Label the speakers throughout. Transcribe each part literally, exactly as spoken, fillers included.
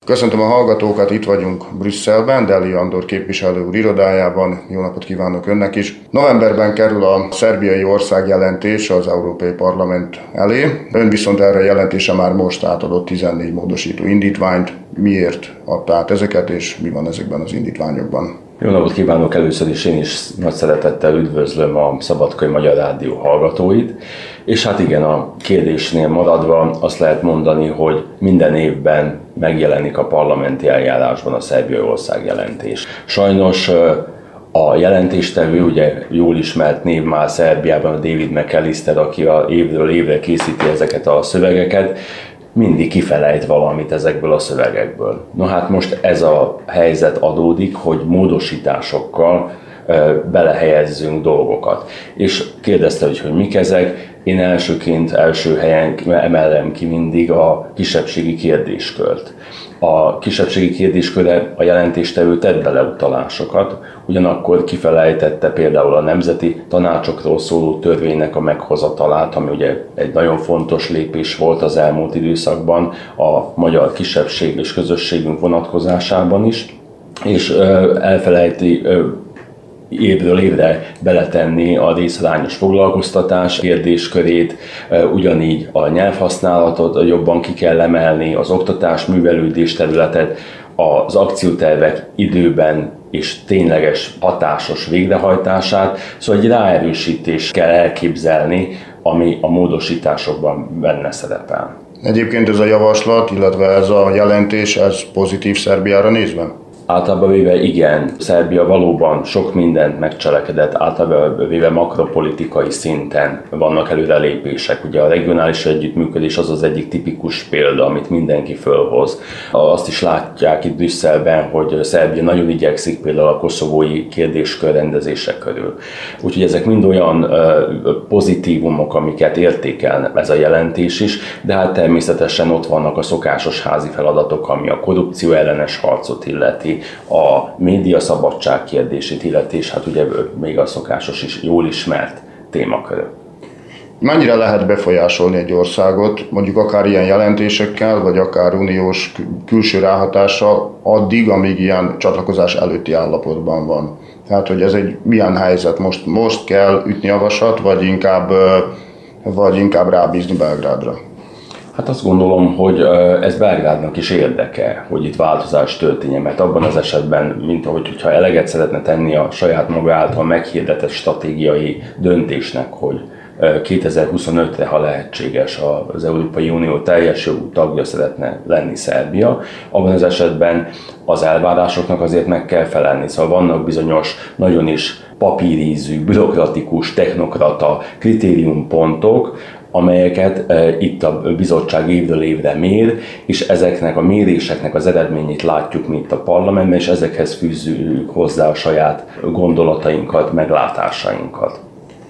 Speaker 1: Köszöntöm a hallgatókat, itt vagyunk Brüsszelben, Deli Andor képviselő úr irodájában. Jó napot kívánok önnek is. Novemberben kerül a szerbiai országjelentés az Európai Parlament elé. Ön viszont erre a jelentése már most átadott tizennégy módosító indítványt. Miért adta át ezeket, és mi van ezekben az indítványokban?
Speaker 2: Jó napot kívánok! Először is én is nagy szeretettel üdvözlöm a Szabadkai Magyar Rádió hallgatóit. És hát igen, a kérdésnél maradva azt lehet mondani, hogy minden évben megjelenik a parlamenti eljárásban a szerbiai országjelentés. Sajnos a jelentéstevő, ugye jól ismert név már Szerbiában, a David McAllister, aki a évről évre készíti ezeket a szövegeket, mindig kifelejt valamit ezekből a szövegekből. No hát most ez a helyzet adódik, hogy módosításokkal belehelyezzünk dolgokat. És kérdezte, hogy, hogy mik ezek. Én elsőként, első helyen emelem ki mindig a kisebbségi kérdéskört. A kisebbségi kérdéskörre a jelentéstevő tett bele utalásokat, ugyanakkor kifelejtette például a nemzeti tanácsokról szóló törvénynek a meghozatalát, ami ugye egy nagyon fontos lépés volt az elmúlt időszakban a magyar kisebbség és közösségünk vonatkozásában is, és elfelejti évről évre beletenni a részarányos foglalkoztatás kérdéskörét, ugyanígy a nyelvhasználatot jobban ki kell emelni, az oktatás, művelődés területet, az akciótervek időben és tényleges hatásos végrehajtását, szóval egy ráerősítést kell elképzelni, ami a módosításokban benne szerepel.
Speaker 1: Egyébként ez a javaslat, illetve ez a jelentés, ez pozitív Szerbiára nézve?
Speaker 2: Általában véve igen, Szerbia valóban sok mindent megcselekedett, általában véve makropolitikai szinten vannak előrelépések. Ugye a regionális együttműködés az az egyik tipikus példa, amit mindenki fölhoz. Azt is látják itt Brüsszelben, hogy Szerbia nagyon igyekszik például a koszovói kérdéskör rendezése körül. Úgyhogy ezek mind olyan pozitívumok, amiket értékel ez a jelentés is, de hát természetesen ott vannak a szokásos házi feladatok, ami a korrupció ellenes harcot illeti, a médiaszabadság kérdését illeti, és hát ugye még a szokásos is jól ismert témakör.
Speaker 1: Mennyire lehet befolyásolni egy országot, mondjuk akár ilyen jelentésekkel, vagy akár uniós külső ráhatással addig, amíg ilyen csatlakozás előtti állapotban van? Tehát, hogy ez egy milyen helyzet? Most, most kell ütni a vasat, vagy inkább, vagy inkább rábízni Belgrádra?
Speaker 2: Hát azt gondolom, hogy ez Belgrádnak is érdeke, hogy itt változás történjen, mert abban az esetben, mint ahogy hogyha eleget szeretne tenni a saját maga által meghirdetett stratégiai döntésnek, hogy kétezer-huszonötre, ha lehetséges, az Európai Unió teljes jogú tagja szeretne lenni Szerbia, abban az esetben az elvárásoknak azért meg kell felelni. Szóval vannak bizonyos, nagyon is papírízű, bürokratikus, technokrata kritériumpontok, amelyeket e, itt a bizottság évről évre mér, és ezeknek a méréseknek az eredményét látjuk mi itt a parlamentben, és ezekhez fűzzük hozzá a saját gondolatainkat, meglátásainkat.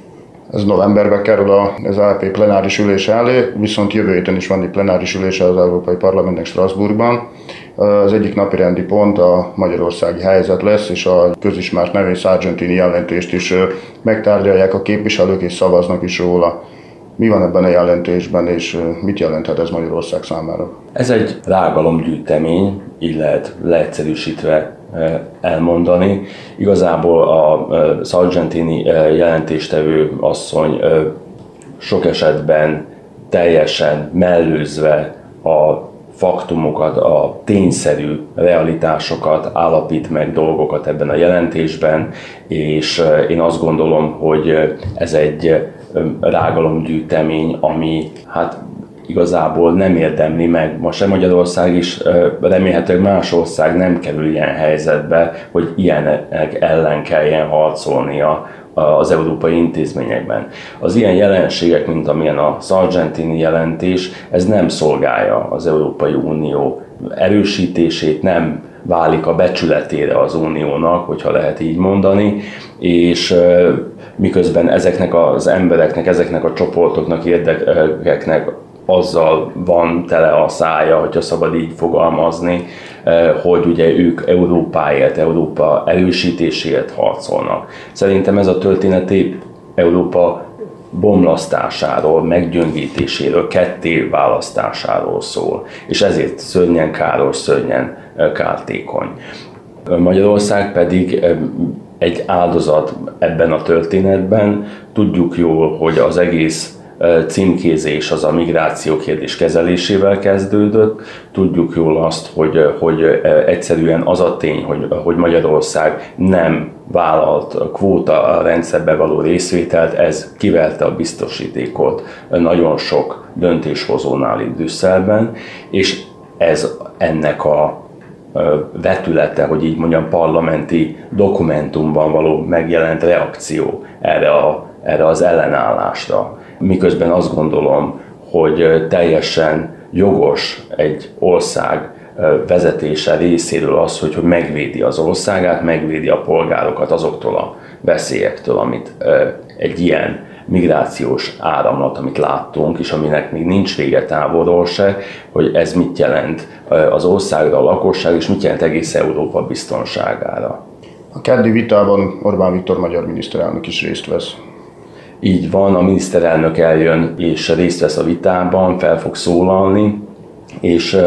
Speaker 1: Ez novemberben kerül az é pé plenáris ülése elé, viszont jövő héten is van egy plenáris ülése az Európai Parlamentnek Strasbourgban. Az egyik napirendi pont a magyarországi helyzet lesz, és a közismert nevén Sargentini jelentést is megtárgyalják a képviselők, és szavaznak is róla. Mi van ebben a jelentésben, és mit jelenthet ez Magyarország számára?
Speaker 2: Ez egy rágalomgyűjtemény, így lehet leegyszerűsítve elmondani. Igazából a Sargentini jelentéstevő asszony sok esetben teljesen mellőzve a faktumokat, a tényszerű realitásokat állapít meg dolgokat ebben a jelentésben, és én azt gondolom, hogy ez egy rágalomgyűjtemény, ami hát igazából nem érdemli meg. Ma sem Magyarország is, remélhetőleg más ország nem kerül ilyen helyzetbe, hogy ilyenek ellen kelljen harcolnia az európai intézményekben. Az ilyen jelenségek, mint amilyen a Sargentini jelentés, ez nem szolgálja az Európai Unió erősítését, nem válik a becsületére az uniónak, hogyha lehet így mondani, és miközben ezeknek az embereknek, ezeknek a csoportoknak, érdekeknek azzal van tele a szája, hogyha szabad így fogalmazni, hogy ugye ők Európáért, Európa erősítéséért harcolnak. Szerintem ez a történet épp Európa bomlasztásáról, meggyöngítéséről, ketté választásáról szól, és ezért szörnyen káros, szörnyen kártékony. Magyarország pedig egy áldozat ebben a történetben. Tudjuk jól, hogy az egész címkézés az a migráció kérdés kezelésével kezdődött. Tudjuk jól azt, hogy, hogy egyszerűen az a tény, hogy, hogy Magyarország nem vállalt kvóta rendszerbe való részvételt, ez kiverte a biztosítékot nagyon sok döntéshozónál itt Brüsszelben, és ez ennek a vetülete, hogy így mondjam, parlamenti dokumentumban való megjelent reakció erre, a, erre az ellenállásra. Miközben azt gondolom, hogy teljesen jogos egy ország vezetése részéről az, hogy, hogy megvédi az országát, megvédi a polgárokat azoktól a veszélyektől, amit egy ilyen migrációs áramlat, amit láttunk, és aminek még nincs vége távolról se, hogy ez mit jelent az országra, a lakosság, és mit jelent egész Európa biztonságára.
Speaker 1: A keddi vitában Orbán Viktor magyar miniszterelnök is részt vesz.
Speaker 2: Így van, a miniszterelnök eljön és részt vesz a vitában, fel fog szólalni, és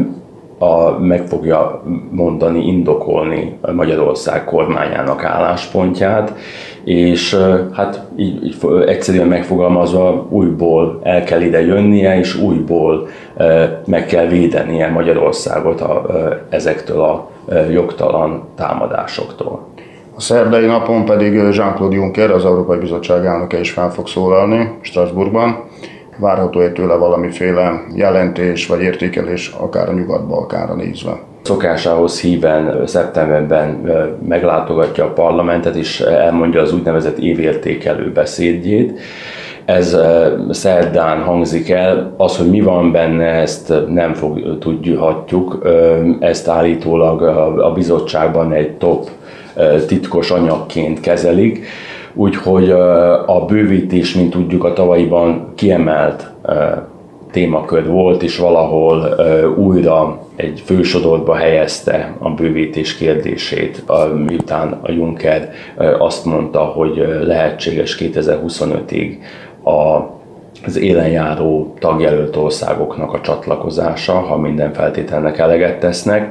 Speaker 2: a, meg fogja mondani, indokolni Magyarország kormányának álláspontját, és hát így, így egyszerűen megfogalmazva újból el kell ide jönnie, és újból meg kell védenie Magyarországot a, ezektől a jogtalan támadásoktól.
Speaker 1: A szerdai napon pedig Jean-Claude Juncker, az Európai Bizottság elnöke is fel fog szólalni Strasbourgban. Várható-e tőle valamiféle jelentés vagy értékelés, akár a Nyugat-Balkánra nézve?
Speaker 2: Szokásához híven szeptemberben meglátogatja a parlamentet, és elmondja az úgynevezett évértékelő beszédjét. Ez szerdán hangzik el. Az, hogy mi van benne, ezt nem fog, tudhatjuk. Ezt állítólag a bizottságban egy top titkos anyagként kezelik. Úgyhogy a bővítés, mint tudjuk, a tavalyiban kiemelt témakör volt, és valahol újra egy fősodorba helyezte a bővítés kérdését, miután a Juncker azt mondta, hogy lehetséges kétezer-huszonötig a az élenjáró tagjelölt országoknak a csatlakozása, ha minden feltételnek eleget tesznek.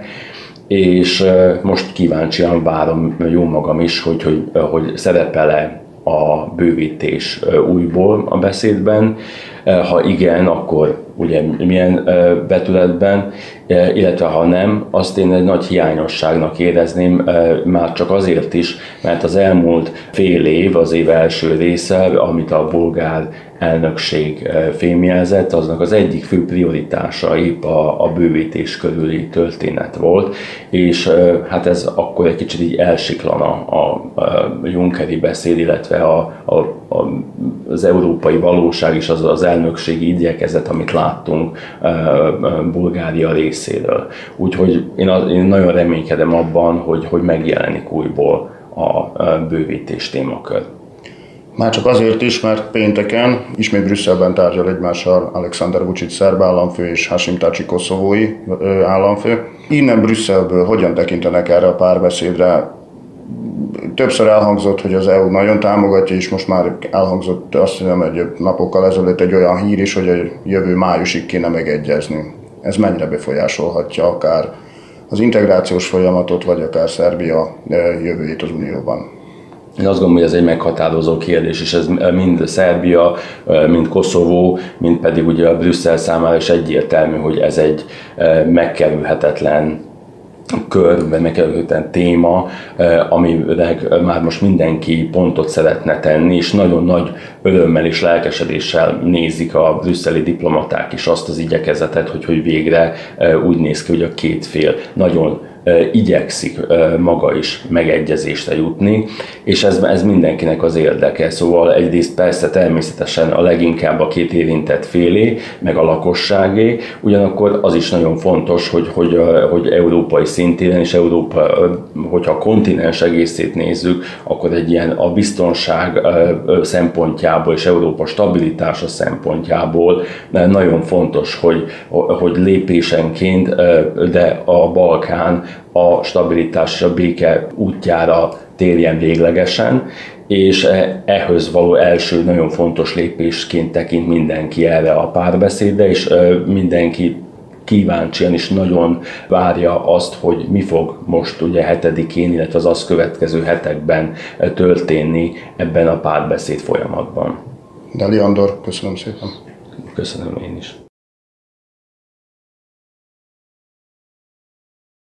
Speaker 2: És most kíváncsian várom jó magam is, hogy, hogy, hogy szerepel-e a bővítés újból a beszédben. Ha igen, akkor ugye milyen vetületben, illetve ha nem, azt én egy nagy hiányosságnak érezném, már csak azért is, mert az elmúlt fél év, az év első része, amit a bolgár elnökség fémjelzett, aznak az egyik fő prioritása épp a, a bővítés körüli történet volt, és hát ez akkor egy kicsit így elsiklana a, a junckeri beszéd, illetve a, a, a, az európai valóság és az, az elnökségi igyekezet, amit láttunk Bulgária részéről. Úgyhogy én, az, én nagyon reménykedem abban, hogy, hogy megjelenik újból a bővítés témakör.
Speaker 1: Már csak azért is, mert pénteken ismét Brüsszelben tárgyal egymással Alexander Vučić szerb államfő és Hašim Tači koszovói államfő. Innen Brüsszelből hogyan tekintenek erre a párbeszédre? Többször elhangzott, hogy az é u nagyon támogatja, és most már elhangzott azt hiszem, hogy napokkal ezelőtt egy olyan hír is, hogy a jövő májusig kéne megegyezni. Ez mennyire befolyásolhatja akár az integrációs folyamatot, vagy akár Szerbia jövőjét az Unióban?
Speaker 2: Én azt gondolom, hogy ez egy meghatározó kérdés, és ez mind Szerbia, mind Koszovó, mind pedig ugye a Brüsszel számára is egyértelmű, hogy ez egy megkerülhetetlen kör, vagy megkerülhetetlen téma, amire már most mindenki pontot szeretne tenni, és nagyon nagy örömmel és lelkesedéssel nézik a brüsszeli diplomaták is azt az igyekezetet, hogy, hogy végre úgy néz ki, hogy a két fél nagyon igyekszik maga is megegyezésre jutni, és ez, ez mindenkinek az érdeke. Szóval egyrészt persze természetesen a leginkább a két érintett félé, meg a lakosságé, ugyanakkor az is nagyon fontos, hogy, hogy, hogy európai szintéren és Európa, hogyha a kontinens egészét nézzük, akkor egy ilyen a biztonság szempontjából és Európa stabilitása szempontjából nagyon fontos, hogy, hogy lépésenként, de a Balkán a stabilitás és a béke útjára térjen véglegesen, és ehhez való első nagyon fontos lépésként tekint mindenki erre a párbeszédre, és mindenki kíváncsian is nagyon várja azt, hogy mi fog most ugye hetedikén, illetve az azt következő hetekben történni ebben a párbeszéd folyamatban.
Speaker 1: Deli Andor, köszönöm szépen.
Speaker 2: Köszönöm én is.